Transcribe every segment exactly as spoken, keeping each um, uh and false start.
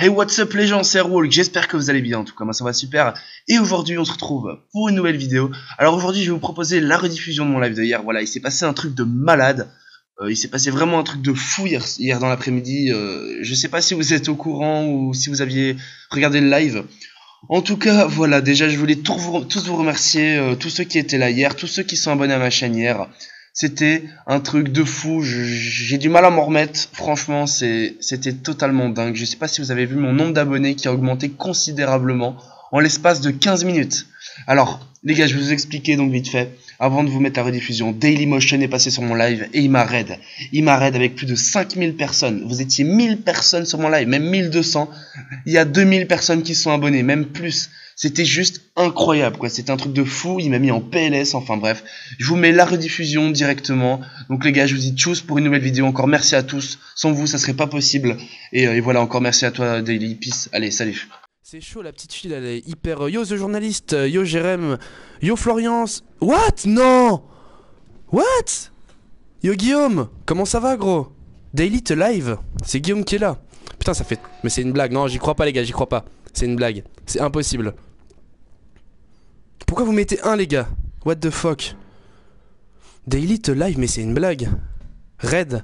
Hey, what's up les gens, c'est Airwalk, j'espère que vous allez bien, en tout cas moi ça va super. Et aujourd'hui on se retrouve pour une nouvelle vidéo. Alors aujourd'hui je vais vous proposer la rediffusion de mon live de hier. Voilà, il s'est passé un truc de malade. euh, Il s'est passé vraiment un truc de fou hier, hier dans l'après-midi. euh, Je sais pas si vous êtes au courant ou si vous aviez regardé le live. En tout cas voilà, déjà je voulais tous vous, tous vous remercier, euh, tous ceux qui étaient là hier, tous ceux qui sont abonnés à ma chaîne hier. C'était un truc de fou, j'ai du mal à m'en remettre, franchement c'est c'était totalement dingue. Je sais pas si vous avez vu mon nombre d'abonnés qui a augmenté considérablement en l'espace de quinze minutes. Alors les gars, je vais vous expliquer donc vite fait, avant de vous mettre la rediffusion. Dailymotion est passé sur mon live et il m'a raid. Il m'a raid avec plus de cinq mille personnes. Vous étiez mille personnes sur mon live, même mille deux cents. Il y a deux mille personnes qui sont abonnées, même plus. C'était juste incroyable quoi, c'était un truc de fou, il m'a mis en P L S, enfin bref. Je vous mets la rediffusion directement. Donc les gars, je vous dis tchuss pour une nouvelle vidéo, encore merci à tous. Sans vous, ça serait pas possible. Et, euh, et voilà, encore merci à toi Daily, peace, allez, salut. C'est chaud, la petite fille, elle est hyper... Yo, The Journaliste, yo, Jérém, yo, Florian... What? Non. What? Yo, Guillaume, comment ça va, gros? Daily te live, c'est Guillaume qui est là. Putain, ça fait... Mais c'est une blague, non, j'y crois pas, les gars, j'y crois pas. C'est une blague, c'est impossible. Pourquoi vous mettez un, les gars? What the fuck? Daily te live, mais c'est une blague. Red.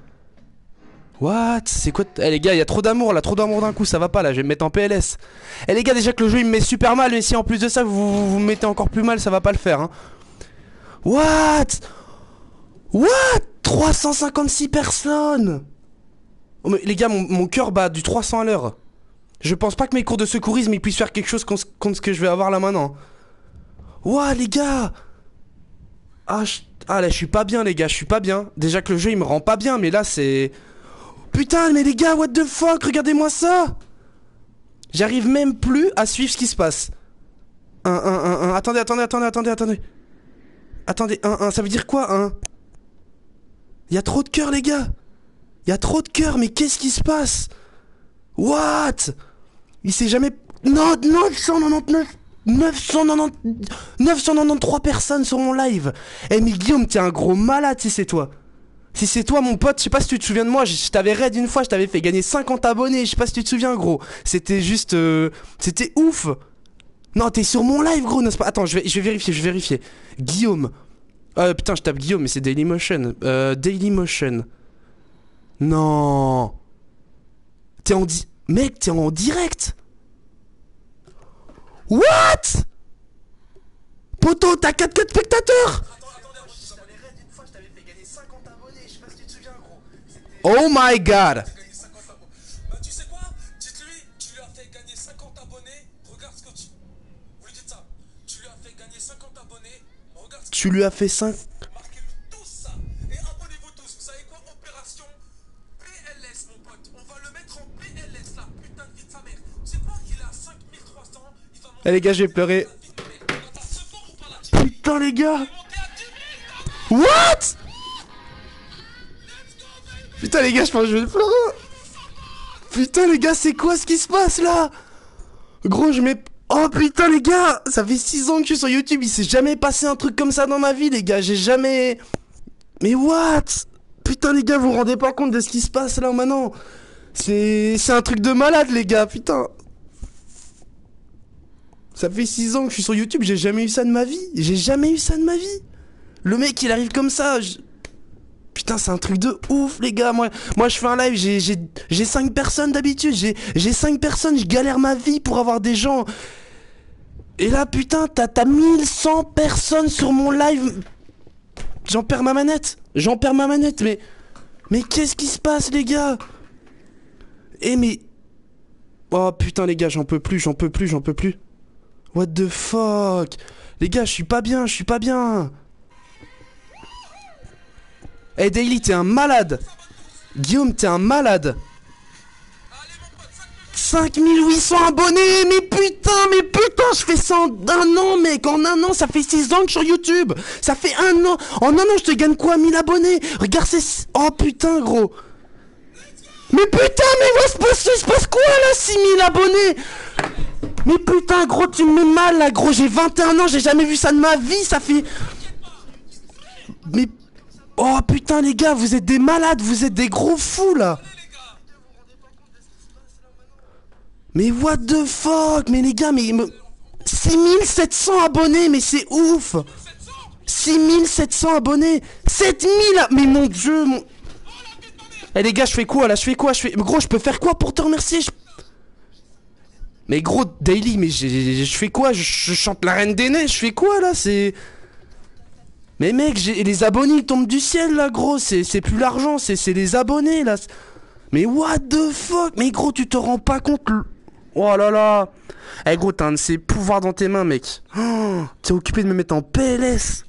What? C'est quoi? Eh les gars, il y a trop d'amour là, trop d'amour d'un coup, ça va pas là, je vais me mettre en P L S. Eh les gars, déjà que le jeu il me met super mal, mais si en plus de ça vous vous, vous me mettez encore plus mal, ça va pas le faire hein. What? What? trois cent cinquante-six personnes. Oh, mais les gars, mon, mon cœur bat du trois cents à l'heure. Je pense pas que mes cours de secourisme ils puissent faire quelque chose contre, contre ce que je vais avoir là maintenant. Ouah les gars. Ah, je... ah là je suis pas bien les gars, je suis pas bien. Déjà que le jeu il me rend pas bien, mais là c'est... Putain mais les gars, what the fuck, regardez-moi ça. J'arrive même plus à suivre ce qui se passe. Un, un, un, un, attendez, attendez, attendez, attendez, attendez. Attendez, un, un, ça veut dire quoi, un? Y'a trop de cœurs les gars. Y'a trop de cœurs, mais qu'est-ce qui se passe? What? Il s'est jamais... Non, neuf cent quatre-vingt-dix-neuf neuf cent quatre-vingt-dix neuf cent quatre-vingt-treize personnes sur mon live. Eh mais Guillaume, t'es un gros malade si c'est toi. Si c'est toi mon pote, je sais pas si tu te souviens de moi, je, je t'avais raid une fois, je t'avais fait gagner cinquante abonnés, je sais pas si tu te souviens gros. C'était juste... Euh, c'était ouf. Non, t'es sur mon live gros, n'est-ce pas? Attends, je vais, je vais vérifier, je vais vérifier. Guillaume. Euh, putain, je tape Guillaume, mais c'est Dailymotion. Euh, Dailymotion. Non. T'es en di... Mec, t'es en direct. What? Poto, t'as quatre quatre spectateurs. Oh my god. Bah tu sais quoi? Dites-lui, tu lui as fait gagner cinquante abonnés, regarde ce que tu... Vous lui dites ça. Tu lui as fait gagner cinquante abonnés, regarde ce que tu lui as fait cinq... Marquez-le tous ça. Et abonnez-vous tous. Vous savez quoi? Opération P L S mon pote. On va le mettre en P L S là. Putain de vie de sa mère. C'est quoi qu'il a cinq mille trois cents? Il va monter... Eh les gars, j'ai pleuré. Putain les gars. What? Putain les gars, je pense que je vais pleurer. Putain les gars, c'est quoi ce qui se passe là? Gros, je mets... Oh putain les gars, ça fait six ans que je suis sur YouTube, il s'est jamais passé un truc comme ça dans ma vie les gars, j'ai jamais... Mais what? Putain les gars, vous vous rendez pas compte de ce qui se passe là maintenant? C'est... C'est un truc de malade les gars, putain. Ça fait six ans que je suis sur YouTube, j'ai jamais eu ça de ma vie. J'ai jamais eu ça de ma vie. Le mec il arrive comme ça, je... Putain, c'est un truc de ouf, les gars. Moi, moi je fais un live, j'ai, j'ai, j'ai cinq personnes d'habitude. J'ai, j'ai cinq personnes, je galère ma vie pour avoir des gens. Et là, putain, t'as, t'as mille cent personnes sur mon live. J'en perds ma manette. J'en perds ma manette, mais... Mais qu'est-ce qui se passe, les gars? Eh, mais... Oh, putain, les gars, j'en peux plus, j'en peux plus, j'en peux plus. What the fuck? Les gars, je suis pas bien, je suis pas bien. Eh hey Daily, t'es un malade. Guillaume, t'es un malade. cinq mille huit cents abonnés. Mais putain, mais putain, je fais ça en un an mec. En un an, ça fait six ans que je suis sur YouTube. Ça fait un an. En un an, je te gagne quoi? mille abonnés. Regarde, c'est... Oh putain, gros. Mais putain, mais il se passe, il se passe quoi là? Six mille abonnés. Mais putain, gros, tu me mets mal là, gros. J'ai vingt et un ans, j'ai jamais vu ça de ma vie. Ça fait... Mais... Oh putain les gars, vous êtes des malades, vous êtes des gros fous là. Mais what the fuck? Mais les gars, mais... me- six mille sept cents abonnés, mais c'est ouf! six mille sept cents abonnés! sept mille! Mais mon dieu, mon... Eh les gars, je fais quoi là? Je fais quoi? Je fais... Gros, je peux faire quoi pour te remercier? Je- Mais gros, Daily, mais j'ai- je fais quoi? je, je chante la Reine des Neiges, je fais quoi là? C'est... Mais mec, j'ai- les abonnés ils tombent du ciel là, gros. C'est c'est plus l'argent, c'est c'est les abonnés là. Mais what the fuck? Mais gros, tu te rends pas compte le- Oh là là. Eh gros, t'as un de ces pouvoirs dans tes mains, mec. Oh, t'es occupé de me mettre en P L S.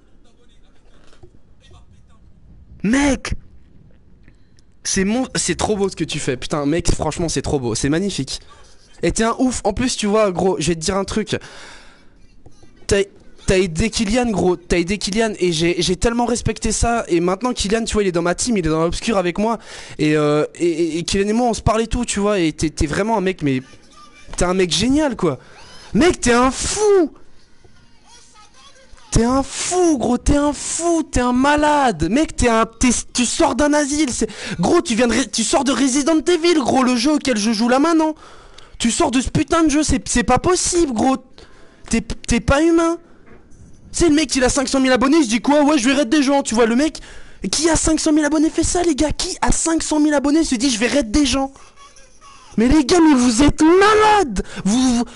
Mec, c'est mon... c'est trop beau ce que tu fais. Putain, mec, franchement, c'est trop beau. C'est magnifique. Et t'es un ouf. En plus, tu vois, gros, je vais te dire un truc. T'as t'as aidé Kylian, gros. T'as aidé Kylian. Et j'ai j'ai tellement respecté ça. Et maintenant, Kylian, tu vois, il est dans ma team. Il est dans l'obscur avec moi. Et, euh, et, et- et Kylian et moi, on se parlait tout, tu vois. Et t'es t'es vraiment un mec, mais... T'es un mec génial, quoi. Mec, t'es un fou. T'es un fou, gros, t'es un fou, t'es un malade. Mec, t'es un... t'es- tu sors d'un asile. c'est- Gros, tu viens de... ré- Tu sors de Resident Evil, gros, le jeu auquel je joue là maintenant. Tu sors de ce putain de jeu, c'est c'est pas possible, gros. T'es t'es pas humain. C'est le mec, il a cinq cent mille abonnés, il se dit quoi? Ouais, je vais raid des gens, tu vois, le mec... Qui a cinq cent mille abonnés fait ça, les gars? Qui a cinq cent mille abonnés se dit, je vais raid des gens? Mais les gars, mais vous êtes malades. Vous... vous-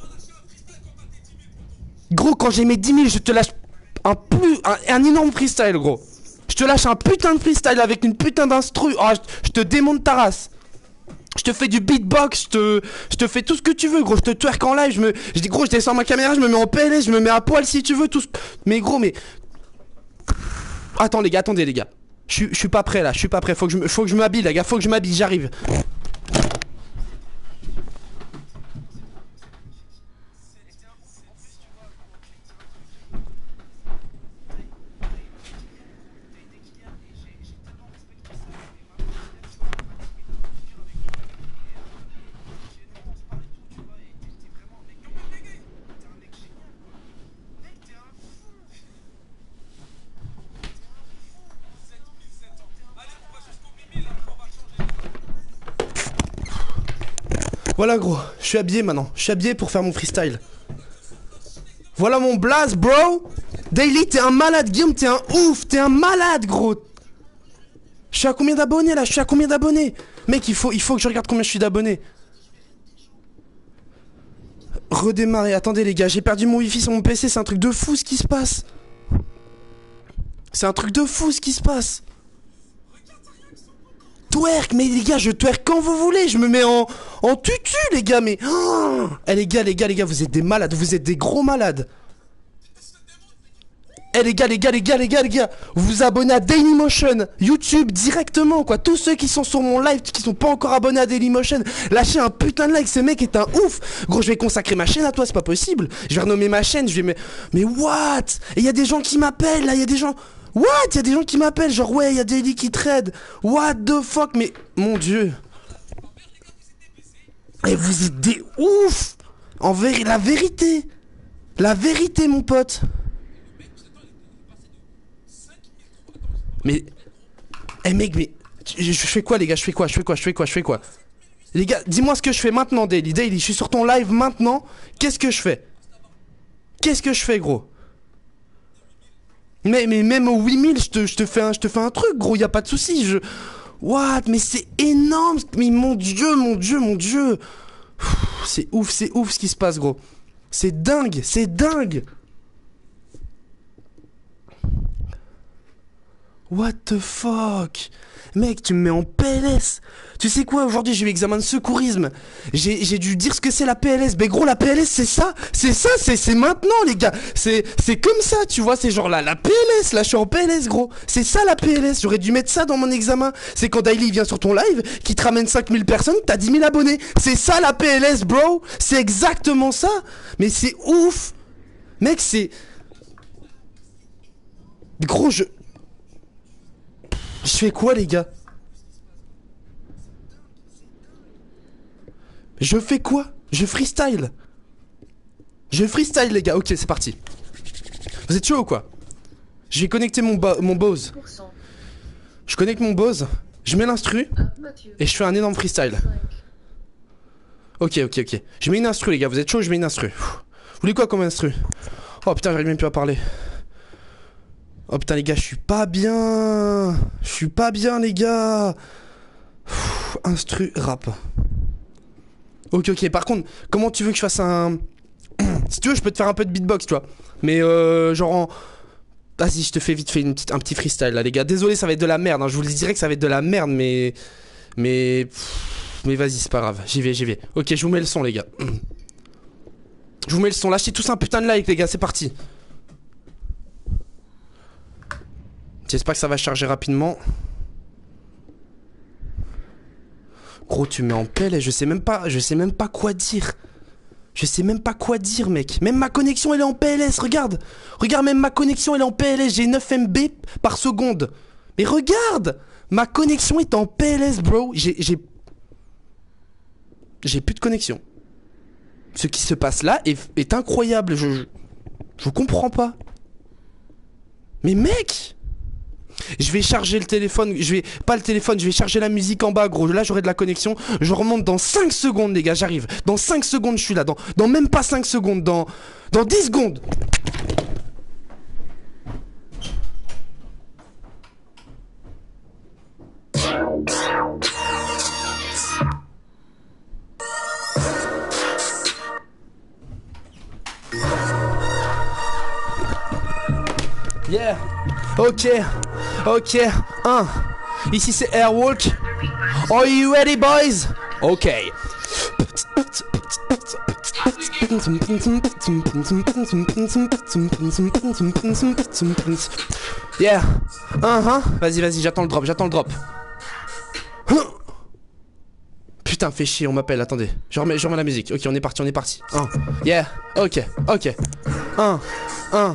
Gros, quand j'ai mes dix mille, je te lâche un plus... Un, un énorme freestyle, gros. Je te lâche un putain de freestyle avec une putain d'instru. Oh, je, je te démonte ta race. Je te fais du beatbox, je te, je te fais tout ce que tu veux, gros. Je te twerk en live, je me... Je dis, gros, je descends ma caméra, je me mets en P L S, je me mets à poil si tu veux, tout ce... Mais gros, mais... Attends, les gars, attendez, les gars. Je suis- je suis pas prêt, là, je suis pas prêt. Faut que je me- faut que je m'habille, les gars, faut que je m'habille, j'arrive. Voilà, gros, je suis habillé maintenant. Je suis habillé pour faire mon freestyle. Voilà mon blaze, bro. Daily, t'es un malade. Guillaume, t'es un ouf. T'es un malade, gros. Je suis à combien d'abonnés là? Je suis à combien d'abonnés? Mec, il faut, il faut que je regarde combien je suis d'abonnés. Redémarrer. Attendez, les gars, j'ai perdu mon wifi sur mon P C. C'est un truc de fou ce qui se passe. C'est un truc de fou ce qui se passe. Twerk, mais les gars, je twerk quand vous voulez. Je me mets en, en tutu, les gars, mais... Oh eh les gars, les gars, les gars, vous êtes des malades. Vous êtes des gros malades. Eh les gars, les gars, les gars, les gars, les gars, vous vous abonnez à Dailymotion, YouTube directement, quoi. Tous ceux qui sont sur mon live, qui sont pas encore abonnés à Dailymotion, lâchez un putain de like. Ce mec est un ouf. Gros, je vais consacrer ma chaîne à toi, c'est pas possible. Je vais renommer ma chaîne, je vais me... Mais what? Et il y a des gens qui m'appellent, là, il y a des gens... What? Il y a des gens qui m'appellent, genre, ouais, il y a Daily qui trade. What the fuck? Mais, mon dieu. Et vous êtes des ouf. En vérité, la vérité. La vérité, mon pote. Mais... Eh mec, mais... Je, je fais quoi, les gars? Je fais quoi? Je fais quoi? Je fais quoi? Je fais quoi? Les gars, dis-moi ce que je fais maintenant, Daily. Daily, je suis sur ton live maintenant. Qu'est-ce que je fais? Qu'est-ce que je fais, gros? Mais, mais même au huit mille, je te, je te fais un, je te fais un truc, gros, y a pas de souci. Je... What? Mais c'est énorme. Mais mon dieu, mon dieu, mon dieu. C'est ouf, c'est ouf ce qui se passe, gros. C'est dingue, c'est dingue. What the fuck? Mec, tu me mets en P L S. Tu sais quoi, aujourd'hui j'ai eu examen de secourisme. J'ai j'ai dû dire ce que c'est la P L S. Mais gros, la P L S c'est ça. C'est ça, c'est c'est maintenant les gars. C'est c'est comme ça, tu vois, c'est genre là, la P L S. Là, je suis en P L S, gros. C'est ça la P L S. J'aurais dû mettre ça dans mon examen. C'est quand Daily vient sur ton live, qui te ramène cinq mille personnes, t'as dix mille abonnés. C'est ça la P L S, bro. C'est exactement ça. Mais c'est ouf. Mec, c'est... Gros, je... Je fais quoi, les gars? Je fais quoi? Je freestyle. Je freestyle, les gars. Ok, c'est parti. Vous êtes chaud ou quoi? Je vais connecter mon, mon Bose. Je connecte mon Bose. Je mets l'instru. Et je fais un énorme freestyle. Ok, ok, ok. Je mets une instru, les gars. Vous êtes chaud? Je mets une instru. Vous voulez quoi comme instru? Oh putain, j'arrive même plus à parler. Oh putain, les gars, je suis pas bien. Je suis pas bien, les gars. Pff, instru rap. Ok, ok. Par contre, comment tu veux que je fasse un... Si tu veux, je peux te faire un peu de beatbox, tu vois. Mais euh, genre en... Vas-y, je te fais vite fait une petite, un petit freestyle, là, les gars. Désolé, ça va être de la merde. Hein. Je vous le dirais que ça va être de la merde, mais... Mais... Pff, mais vas-y, c'est pas grave. J'y vais, j'y vais. Ok, je vous mets le son, les gars. Je vous mets le son. Lâchez tous un putain de like, les gars. C'est parti. J'espère que ça va charger rapidement. Gros, tu mets en pelle et je sais même pas, je sais même pas quoi dire. Je sais même pas quoi dire, mec. Même ma connexion, elle est en P L S, regarde. Regarde, même ma connexion, elle est en P L S. J'ai neuf M B par seconde. Mais regarde, ma connexion est en P L S, bro. J'ai... J'ai J'ai plus de connexion. Ce qui se passe là est, est incroyable. Je, je... Je comprends pas. Mais mec... Je vais charger le téléphone, je vais... Pas le téléphone, je vais charger la musique en bas, gros. Là, j'aurai de la connexion. Je remonte dans cinq secondes, les gars, j'arrive. Dans cinq secondes, je suis là. Dans, dans même pas cinq secondes, dans... Dans dix secondes. Yeah. Ok. Ok. Un. Ici c'est Airwalk. Are you ready, boys? Ok. Yeah. Uh-huh. Vas-y, vas-y, j'attends le drop, j'attends le drop. Putain, fais chier, on m'appelle, attendez. Je remets, je remets la musique. Ok, on est parti, on est parti. Un. Yeah. Ok, ok. Un. Un.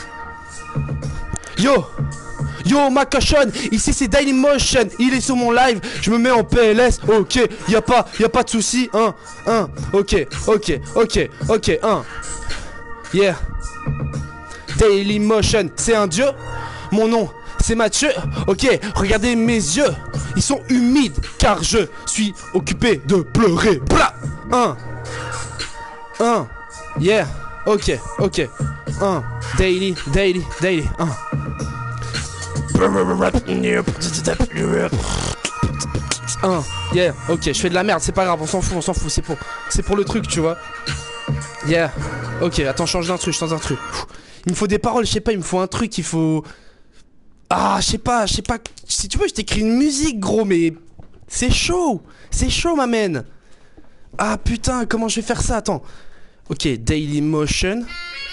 Yo. Yo, ma cochonne, ici c'est Dailymotion, il est sur mon live, je me mets en P L S, ok, y a pas, y a pas de souci, un, un, ok, ok, ok, ok, un, yeah, Dailymotion, c'est un dieu, mon nom, c'est Mathieu, ok, regardez mes yeux, ils sont humides, car je suis occupé de pleurer, blah, un, un, yeah, ok, ok, un, daily, daily, daily, un. Un, yeah, ok, je fais de la merde, c'est pas grave, on s'en fout, on s'en fout, c'est pour, c'est pour le truc, tu vois. Yeah, ok, attends, change d'un truc, change d'un truc. Il me faut des paroles, je sais pas, il me faut un truc, il faut... Ah, je sais pas, je sais pas, si tu veux, je t'écris une musique, gros, mais... C'est chaud, c'est chaud, ma man. Ah, putain, comment je vais faire ça, attends. Ok, Dailymotion.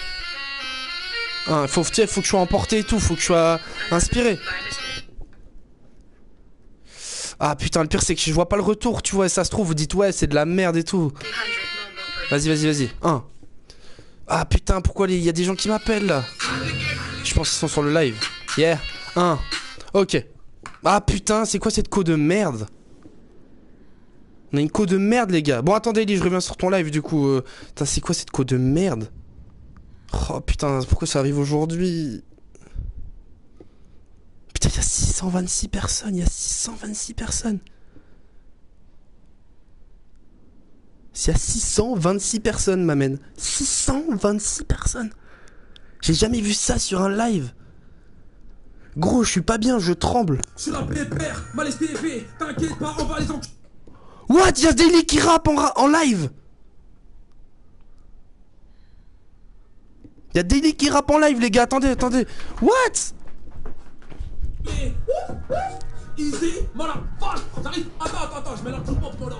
Ah, faut, faut que je sois emporté et tout, faut que je sois inspiré. Ah putain, le pire c'est que je vois pas le retour, tu vois, ça se trouve, vous dites ouais, c'est de la merde et tout. Vas-y, vas-y, vas-y. Un. Ah putain, pourquoi il y a des gens qui m'appellent là? Je pense qu'ils sont sur le live. Yeah. Un. Ok. Ah putain, c'est quoi cette co de merde? On a une co de merde, les gars. Bon, attendez, Ellie, je reviens sur ton live du coup. Euh... Putain, c'est quoi cette co de merde? Oh putain, pourquoi ça arrive aujourd'hui? Putain, il y a six cent vingt-six personnes, il y a six cent vingt-six personnes. Il y a six cent vingt-six personnes, m'amène. six cent vingt-six personnes. J'ai jamais vu ça sur un live. Gros, je suis pas bien, je tremble. Je suis la pépère, mal espéré, t'inquiète pas, on va les en... What? Y'a Daily qui rappe en, ra en live. Y'a Daily qui rappe en live, les gars, attendez, attendez. What? Et... Easy, voilà, fuck, j'arrive. Attends, attends, attends, je mets la coupe pour toi.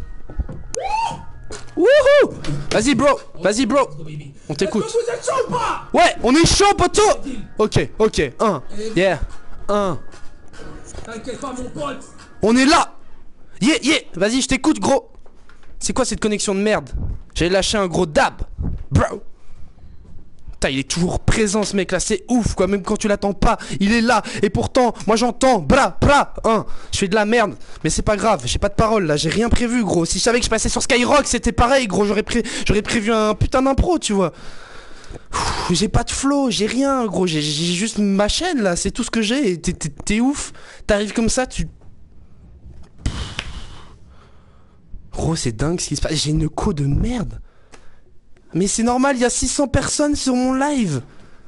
Wouhou! Vas-y, bro, vas-y, bro. On t'écoute. Est-ce que vous êtes chaud ou pas? Ouais, on est chaud, poteau. Ok, ok, un. Yeah, un. T'inquiète pas, mon pote. On est là. Yeah, yeah. Vas-y, je t'écoute, gros. C'est quoi cette connexion de merde? J'ai lâché un gros dab, bro. Putain, il est toujours présent ce mec là, c'est ouf quoi, même quand tu l'attends pas, il est là, et pourtant, moi j'entends, bra, bra, hein, je fais de la merde, mais c'est pas grave, j'ai pas de parole là, j'ai rien prévu gros, si je savais que je passais sur Skyrock, c'était pareil gros, j'aurais pré... j'aurais prévu un putain d'impro, tu vois. J'ai pas de flow, j'ai rien gros, j'ai juste ma chaîne là, c'est tout ce que j'ai, t'es ouf, t'arrives comme ça, tu... Gros, c'est dingue ce qui se passe. J'ai une co de merde. Mais c'est normal, il y a six cents personnes sur mon live.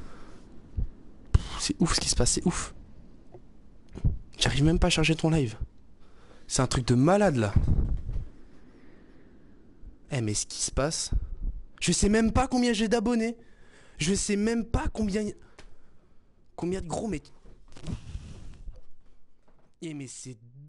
C'est ouf ce qui se passe, c'est ouf. J'arrive même pas à charger ton live. C'est un truc de malade là. Eh mais ce qui se passe... Je sais même pas combien j'ai d'abonnés. Je sais même pas combien... Combien de gros mais... Eh mais c'est